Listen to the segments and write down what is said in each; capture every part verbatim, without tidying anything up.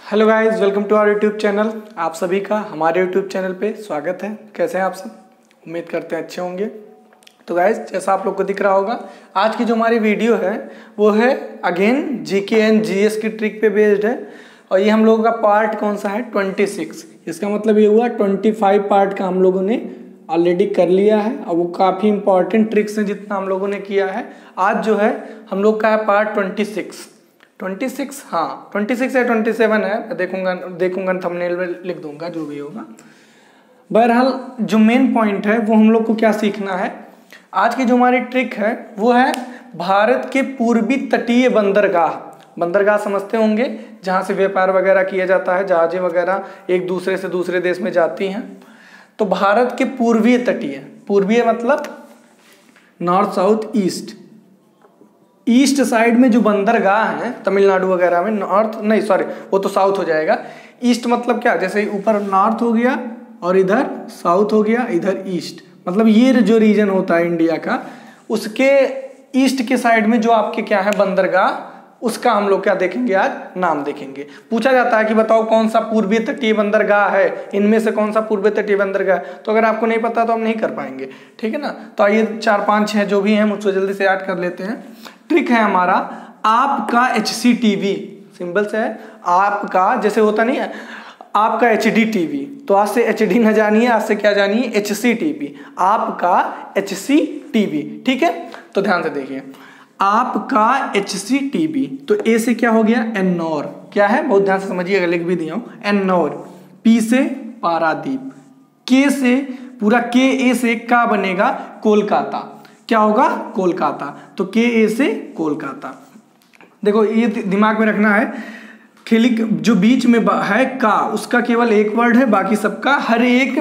Hello guys, welcome to our YouTube channel. आप सभी का हमारे यूट्यूब चैनल पे स्वागत है। कैसे हैं आप सब? उम्मीद करते हैं अच्छे होंगे। तो गाइस, जैसा आप लोग को दिख रहा होगा, आज की जो हमारी वीडियो है वो है अगेन जीके एंड जीएस की ट्रिक पे बेस्ड है। और ये हम लोगों का पार्ट कौन सा है? Twenty six. इसका मतलब ये हुआ ट्वेंटी फाइव पार्ट का हम लोगों ने ऑलरेडी कर लिया है और वो काफ़ी इंपॉर्टेंट ट्रिक्स हैं जितना हम लोगों ने किया है। आज जो है हम लोग का है part twenty six. Twenty six, हाँ ट्वेंटी सिक्स या ट्वेंटी सेवन है, मैं देखूंगा देखूंगा थंबनेल में लिख दूंगा जो भी होगा। बहरहाल जो मेन पॉइंट है वो हम लोग को क्या सीखना है। आज की जो हमारी ट्रिक है वो है भारत के पूर्वी तटीय बंदरगाह। बंदरगाह समझते होंगे, जहाँ से व्यापार वगैरह किया जाता है, जहाजें वगैरह एक दूसरे से दूसरे देश में जाती हैं। तो भारत के पूर्वीय तटीय, पूर्वीय मतलब north south east, east side में जो बंदरगाह हैं तमिलनाडु वगैरह में, नॉर्थ नहीं सॉरी वो तो साउथ हो जाएगा। ईस्ट मतलब क्या, जैसे ऊपर नॉर्थ हो गया और इधर साउथ हो गया, इधर ईस्ट, मतलब ये जो रीजन होता है इंडिया का, उसके ईस्ट के साइड में जो आपके क्या है बंदरगाह, उसका हम लोग क्या देखेंगे आज, नाम देखेंगे। पूछा जाता है कि बताओ कौन सा पूर्वीय तटीय बंदरगाह है, इनमें से कौन सा पूर्वीय तटीय बंदरगाह। तो अगर आपको नहीं पता तो हम नहीं कर पाएंगे, ठीक है ना। तो आइए चार पांच छह जो भी हैं मुझसे जल्दी से याद कर लेते हैं। ट्रिक है हमारा आपका एच सी टीवी, सिंबल से है आपका, जैसे होता नहीं है आपका एच डी टीवी, तो आज से एच डी न जानिए, आज से क्या जानिए, एच सी टीवी, आपका एच सी टीवी, ठीक है। तो ध्यान से देखिए, आपका एच सी टीवी, तो ए से क्या हो गया, एन्नौर, क्या है बहुत ध्यान से समझिएगा, लिख भी दिया हूं, एन्नौर। पी से पारादीप, के से पूरा के ए से का बनेगा कोलकाता, क्या होगा, कोलकाता। तो के ए से कोलकाता। देखो ये दिमाग में रखना है, खेली जो बीच में है का, उसका केवल एक वर्ड है, बाकी सबका हर एक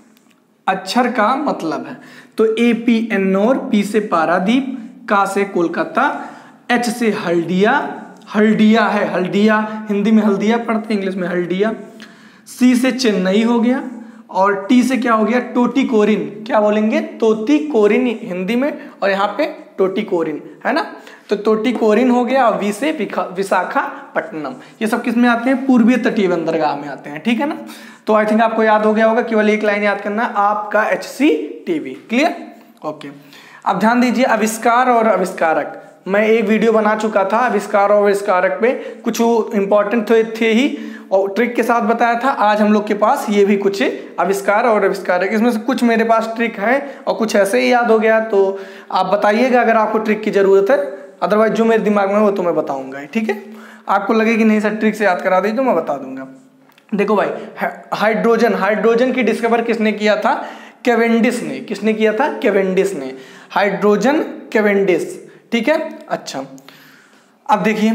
अक्षर का मतलब है। तो ए पी एन्नौर, पी से पारादीप, का से कोलकाता, एच से हल्दिया, हल्दिया है हल्दिया, हिंदी में हल्दिया पढ़ते, इंग्लिश में हल्दिया। सी से चेन्नई हो गया, और टी से क्या हो गया, टोटीकोरिन, क्या बोलेंगे, तोतीकोरिन हिंदी में, और यहाँ पे टोटीकोरिन है ना। तो टोटीकोरिन हो गया, और वी से विशाखापट्टनम। ये सब किस में आते हैं, पूर्वीय तटीय बंदरगाह में आते हैं, ठीक है ना। तो आई थिंक आपको याद हो गया होगा, केवल एक लाइन याद करना, आपका H C TV, clear, okay. अब ध्यान दीजिए, आविष्कार और आविष्कारक, मैं एक वीडियो बना चुका था आविष्कार और आविष्कारक पे, कुछ इंपॉर्टेंट थे, थे ही और ट्रिक के साथ बताया था। आज हम लोग के पास ये भी कुछ आविष्कार और आविष्कारक, इसमें से कुछ मेरे पास ट्रिक है और कुछ ऐसे ही याद हो गया। तो आप बताइएगा अगर आपको ट्रिक की जरूरत है, अदरवाइज जो मेरे दिमाग में है वो तो मैं बताऊंगा, ठीक है। आपको लगे कि नहीं सर ट्रिक से याद करा दी तो मैं बता दूंगा। देखो भाई, हाइड्रोजन, हाइड्रोजन की डिस्कवर किसने किया था, कैवेंडिश ने। किसने किया था, कैवेंडिश ने, हाइड्रोजन कैवेंडिश, ठीक है। अच्छा अब देखिए,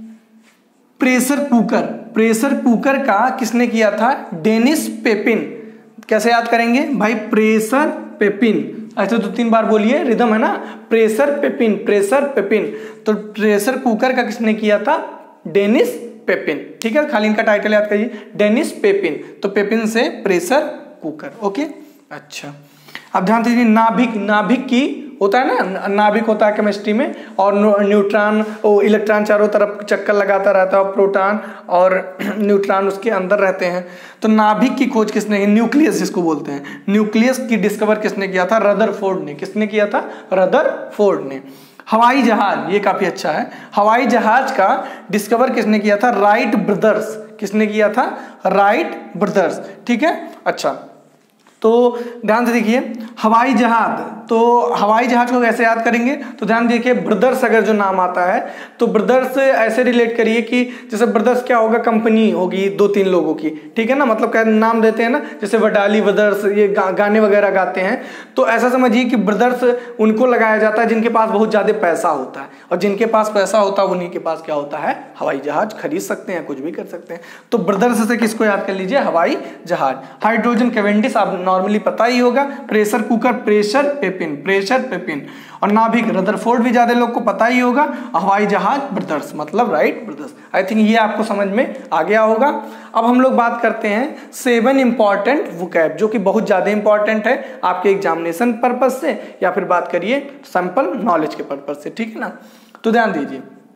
प्रेशर कुकर, प्रेशर कुकर का किसने किया था, डेनिस पेपिन। कैसे याद करेंगे भाई, प्रेशर पेपिन, ऐसे दो तीन बार बोलिए, रिदम है ना, प्रेशर पेपिन, प्रेशर पेपिन। तो प्रेशर कुकर का किसने किया था, डेनिस पेपिन, ठीक है। खाली इनका टाइटल याद करिए, डेनिस पेपिन। तो पेपिन से प्रेशर कुकर, ओके। अच्छा अब ध्यान दीजिए, नाभिक, नाभिक की होता है ना, नाभिक होता है केमिस्ट्री में, और न्यूट्रॉन और इलेक्ट्रॉन चारों तरफ चक्कर लगाता रहता है, और प्रोटॉन और न्यूट्रॉन उसके अंदर रहते हैं। तो नाभिक की खोज किसने की, न्यूक्लियस जिसको बोलते हैं, न्यूक्लियस की डिस्कवर किसने किया था, रदरफोर्ड ने। किसने किया था, रदरफोर्ड ने। हवाई जहाज, ये काफी अच्छा है, हवाई जहाज का डिस्कवर किसने किया था, राइट ब्रदर्स। किसने किया था, राइट ब्रदर्स, ठीक है। अच्छा तो ध्यान से देखिए, हवाई जहाज, तो हवाई जहाज को कैसे याद करेंगे, तो ध्यान देखिए, ब्रदर्स अगर जो नाम आता है तो ब्रदर्स ऐसे रिलेट करिए कि जैसे ब्रदर्स क्या होगा, कंपनी होगी दो तीन लोगों की, ठीक है ना। मतलब क्या नाम देते हैं ना, जैसे वडाली ब्रदर्स, ये गा, गाने वगैरह गाते हैं। तो ऐसा समझिए कि ब्रदर्स उनको लगाया जाता है जिनके पास बहुत ज्यादा पैसा होता है, और जिनके पास पैसा होता है उन्हीं के पास क्या होता है, हवाई जहाज खरीद सकते हैं, कुछ भी कर सकते हैं। तो ब्रदर्स से किसको याद कर लीजिए, हवाई जहाज। हाइड्रोजन कैवेंडिश आप नॉर्मली पता ही होगा, pressure cooker pressure Papin, pressure Papin, और नाभिक रदरफोर्ड भी ज्यादा लोग को पता ही होगा, हवाई जहाज ब्रदर्स मतलब राइट ब्रदर्स। आई थिंक ये आपको समझ में आ गया होगा। अब हम लोग बात करते हैं सेवन इंपॉर्टेंट वोकैब, जो कि बहुत ज्यादा इंपॉर्टेंट है आपके एग्जामिनेशन पर्पज से, या फिर बात करिए सैंपल नॉलेज के पर्पज से, ठीक है ना। तो ध्यान दीजिए,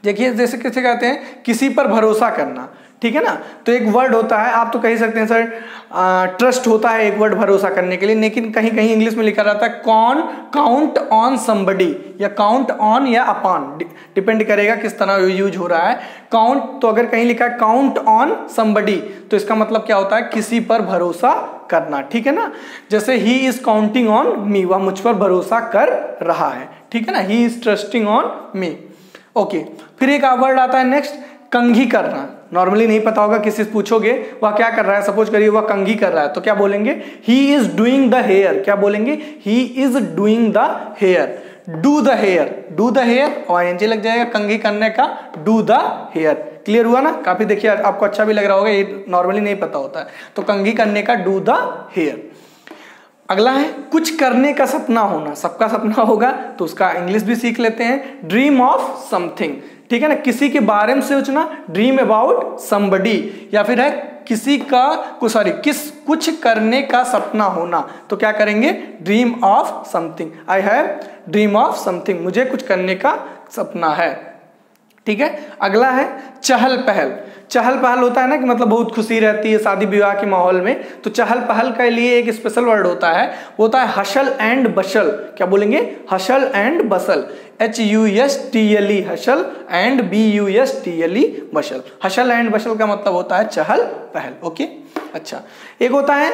देखिए जैसे कैसे कहते हैं, किसी पर भरोसा करना, ठीक है ना। तो एक वर्ड होता है, आप तो कह सकते हैं सर ट्रस्ट होता है एक वर्ड भरोसा करने के लिए, लेकिन कहीं कहीं इंग्लिश में लिखा रहता है कॉन काउंट ऑन समबडी या काउंट ऑन या अपॉन, डिपेंड करेगा किस तरह यूज हो रहा है। काउंट तो अगर कहीं लिखा है काउंट ऑन समबडी तो इसका मतलब क्या होता है, किसी पर भरोसा करना, ठीक है ना। जैसे he is counting on me, वह मुझ पर भरोसा कर रहा है, ठीक है ना। He is trusting on me. Okay, फिर एक वर्ड आता है नेक्स्ट, कंघी करना। नॉर्मली नहीं पता होगा, किसी से पूछोगे वह क्या कर रहा है, सपोज करिए वह कंघी कर रहा है, तो क्या बोलेंगे, he is doing the hair. क्या बोलेंगे, he is doing the hair. Do the hair, do the hair और आईएनजी लग जाएगा, कंघी करने का डू द हेयर। क्लियर हुआ ना, काफी देखिए आपको अच्छा भी लग रहा होगा, ये नॉर्मली नहीं पता होता है। तो कंघी करने का डू द हेयर। अगला है कुछ करने का सपना होना। सबका सपना होगा तो उसका इंग्लिश भी सीख लेते हैं, ड्रीम ऑफ समथिंग, ठीक है ना। किसी के बारे में सोचना, ड्रीम अबाउट समबडी, या फिर है किसी का कुछ सॉरी किस कुछ करने का सपना होना, तो क्या करेंगे, dream of something. I have dream of something, मुझे कुछ करने का सपना है, ठीक है। अगला है चहल पहल। चहल पहल होता है ना कि मतलब बहुत खुशी रहती है शादी विवाह के माहौल में, तो चहल पहल के लिए एक स्पेशल वर्ड होता है, वो होता है हशल एंड बशल। क्या बोलेंगे, hustle and bustle, H U S T L E hustle and B U S T L E bustle. Hustle and bustle का मतलब होता है चहल पहल। ओके, अच्छा एक होता है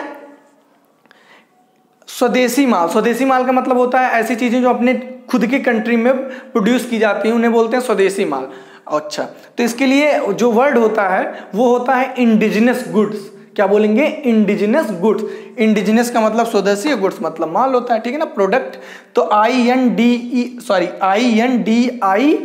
स्वदेशी माल। स्वदेशी माल का मतलब होता है ऐसी चीजें जो अपने खुद की कंट्री में प्रोड्यूस की जाती हैं, उन्हें बोलते हैं स्वदेशी माल। अच्छा, तो इसके लिए जो वर्ड होता है वो होता है इंडिजिनस गुड्स। क्या बोलेंगे, इंडिजिनस गुड्स। इंडिजिनस का मतलब स्वदेशी, गुड्स मतलब माल होता है, ठीक है ना, प्रोडक्ट। तो I N D E sorry I N D I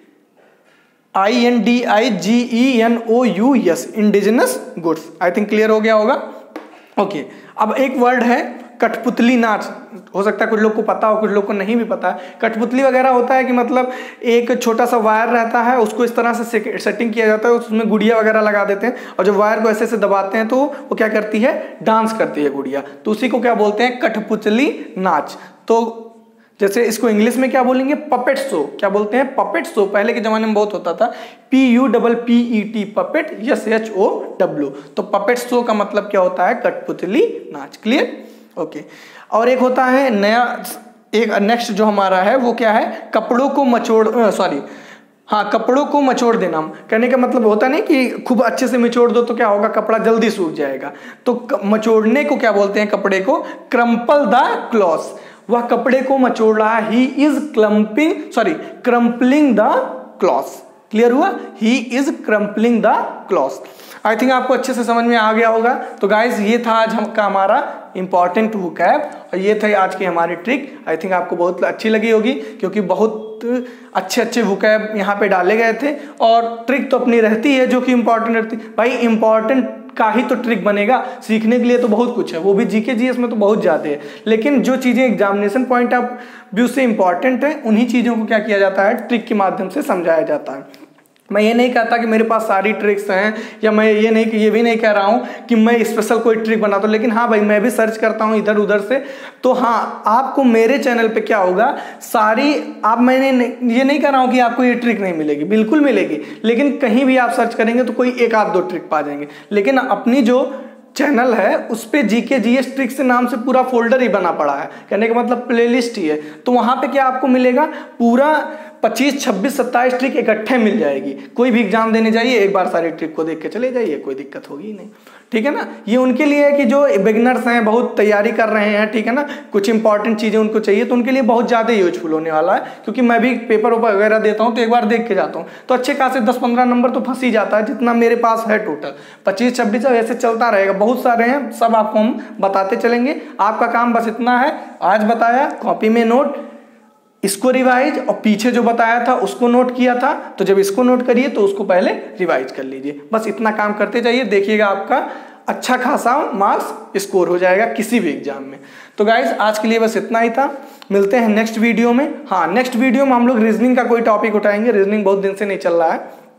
I N D I G E N O U S, indigenous goods. I think clear हो गया होगा। ओके, अब एक वर्ड है कठपुतली नाच। हो सकता है कुछ लोग को पता हो, कुछ लोग को नहीं भी पता है। कठपुतली वगैरह होता है कि मतलब एक छोटा सा वायर रहता है, उसको इस तरह से सेटिंग किया जाता है, उसमें गुड़िया वगैरह लगा देते हैं, और जब वायर को ऐसे से दबाते हैं तो वो क्या करती है, डांस करती है गुड़िया। तो उसी को क्या बोलते हैं, कठपुतली नाच। तो जैसे इसको इंग्लिश में क्या बोलेंगे, पपेट शो। क्या बोलते हैं, पपेट शो। पहले के जमाने में बहुत होता था, P U double P E T, puppet, S H O W. तो पपेट शो का मतलब क्या होता है, कठपुतली नाच। Clear, okay okay. और एक होता है नया, एक नेक्स्ट जो हमारा है वो क्या है, कपड़ों को मचोड़ सॉरी हाँ कपड़ों को मचोड़ देना। कहने का मतलब होता नहीं कि खूब अच्छे से मचोड़ दो तो क्या होगा, कपड़ा जल्दी सूख जाएगा। तो मचोड़ने को क्या बोलते हैं, कपड़े को क्रम्पल द क्लॉथ। वह कपड़े को मचोड़ रहा है, he is clumping sorry crumpling the cloth. Clear हुआ, he is crumpling the cloth. I think आपको अच्छे से समझ में आ गया होगा। तो गाइज ये था आज हम का हमारा इंपॉर्टेंट वोकैब, और ये थे आज की हमारी ट्रिक। आई थिंक आपको बहुत अच्छी लगी होगी, क्योंकि बहुत अच्छे अच्छे वोकैब यहाँ पे डाले गए थे। और ट्रिक तो अपनी रहती है जो कि इंपॉर्टेंट रहती है। भाई इंपॉर्टेंट का ही तो ट्रिक बनेगा, सीखने के लिए तो बहुत कुछ है, वो भी जीके जीएस में तो बहुत ज़्यादा है। लेकिन जो चीज़ें एग्जामिनेशन पॉइंट ऑफ व्यू से इंपॉर्टेंट है, उन्हीं चीज़ों को क्या किया जाता है, ट्रिक के माध्यम से समझाया जाता है। मैं ये नहीं कहता कि मेरे पास सारी ट्रिक्स हैं, या मैं ये नहीं ये भी नहीं कह रहा हूँ कि मैं स्पेशल कोई ट्रिक बनाता हूँ। लेकिन हाँ भाई, मैं भी सर्च करता हूँ इधर उधर से। तो हाँ, आपको मेरे चैनल पे क्या होगा, सारी आप मैंने नहीं, ये नहीं कह रहा हूँ कि आपको ये ट्रिक नहीं मिलेगी, बिल्कुल मिलेगी। लेकिन कहीं भी आप सर्च करेंगे तो कोई एक आध दो ट्रिक पा जाएंगे। लेकिन अपनी जो चैनल है उस पे जीके जीएस ट्रिक्स से नाम से पूरा फोल्डर ही बना पड़ा है, कहने का मतलब प्लेलिस्ट ही है। तो वहाँ पे क्या आपको मिलेगा, पूरा पच्चीस छब्बीस सत्ताईस ट्रिक इकट्ठे मिल जाएगी। कोई भी एग्जाम देने जाइए, एक बार सारी ट्रिक को देख के चले जाइए, कोई दिक्कत होगी ही नहीं, ठीक है ना। ये उनके लिए है कि जो बिगिनर्स हैं, बहुत तैयारी कर रहे हैं, ठीक है ना, कुछ इंपॉर्टेंट चीज़ें उनको चाहिए, तो उनके लिए बहुत ज़्यादा यूजफुल होने वाला है। क्योंकि मैं भी पेपर वगैरह देता हूँ तो एक बार देख के जाता हूँ, तो अच्छे खासे दस पंद्रह नंबर तो फंस ही जाता है, जितना मेरे पास है टोटल पच्चीस छब्बीस ऐसे चलता रहेगा। बहुत सारे हैं, सब आपको हम बताते चलेंगे। आपका काम बस इतना है, आज बताया, कॉपी में नोट, इसको रिवाइज, और पीछे जो बताया था उसको नोट किया था, तो जब इसको नोट करिए तो उसको पहले रिवाइज कर लीजिए। बस इतना काम करते जाइए, देखिएगा आपका अच्छा खासा मार्क्स स्कोर हो जाएगा किसी भी एग्जाम में। तो गाइज आज के लिए बस इतना ही था, मिलते हैं नेक्स्ट वीडियो में। हाँ, नेक्स्ट वीडियो में हम लोग रीजनिंग का कोई टॉपिक उठाएंगे, रीजनिंग बहुत दिन से नहीं चल रहा है,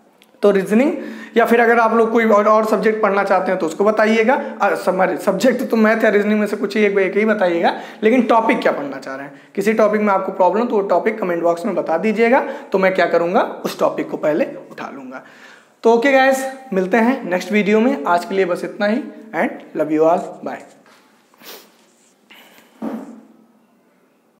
तो रीजनिंग, या फिर अगर आप लोग कोई और, और सब्जेक्ट पढ़ना चाहते हैं तो उसको बताइएगा। सब्जेक्ट तो मैथ या रीजनिंग में से कुछ एक एक ही बताइएगा, लेकिन टॉपिक क्या पढ़ना चाह रहे हैं, किसी टॉपिक में आपको प्रॉब्लम तो वो टॉपिक कमेंट बॉक्स में बता दीजिएगा, तो मैं क्या करूँगा उस टॉपिक को पहले उठा लूँगा। तो ओके गाइस, मिलते हैं नेक्स्ट वीडियो में। आज के लिए बस इतना ही and love you all, bye.